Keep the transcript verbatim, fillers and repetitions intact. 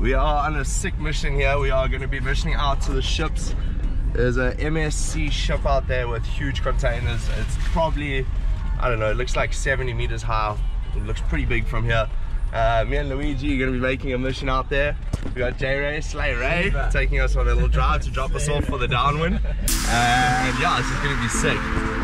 We are on a sick mission here. We are going to be missioning out to the ships. There's a M S C ship out there with huge containers. It's probably, I don't know, it looks like seventy meters high. It looks pretty big from here. Uh, me and Luigi are going to be making a mission out there. We got J Ray, Slay Ray, taking us on a little drive to drop us off for the downwind. And yeah, this is going to be sick.